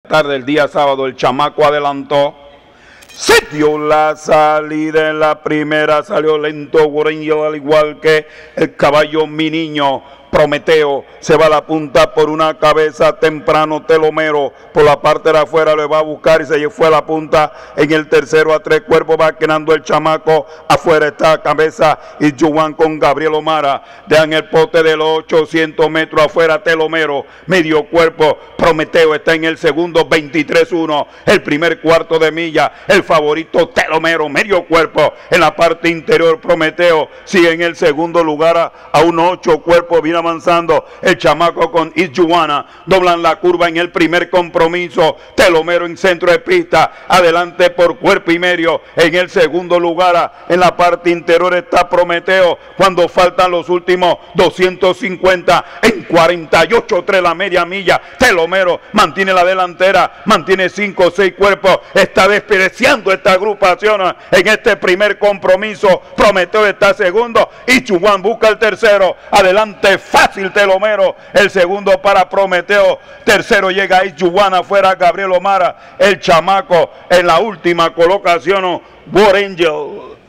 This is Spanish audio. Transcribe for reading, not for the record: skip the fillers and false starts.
tarde del día sábado, el chamaco adelantó. Se dio la salida en la primera, salió lento War Angel, al igual que el caballo Mi Niño. Prometeo se va a la punta por una cabeza temprano. Telomero por la parte de afuera le va a buscar y se fue a la punta en el tercero a 3 cuerpos. Va quedando el chamaco. Afuera está cabeza y Juan con Gabriel Omara. Dejan el pote de los 800 metros afuera. Telomero, medio cuerpo. Prometeo está en el segundo, 23-1. El primer cuarto de milla. El favorito Telomero, medio cuerpo. En la parte interior, Prometeo sigue en el segundo lugar a unos 8 cuerpos. Viene avanzando el chamaco con Ijuana, doblan la curva en el primer compromiso. Telomero en centro de pista, adelante por cuerpo y medio. En el segundo lugar, en la parte interior está Prometeo, cuando faltan los últimos 250 en 48-3 la media milla. Telomero mantiene la delantera, mantiene 5 o 6 cuerpos, está despreciando esta agrupación en este primer compromiso. Prometeo está segundo y Juan busca el tercero. Adelante fácil Telomero, el segundo para Prometeo, tercero llega Ijuana, afuera Gabriel Omara, el chamaco en la última colocación War Angel.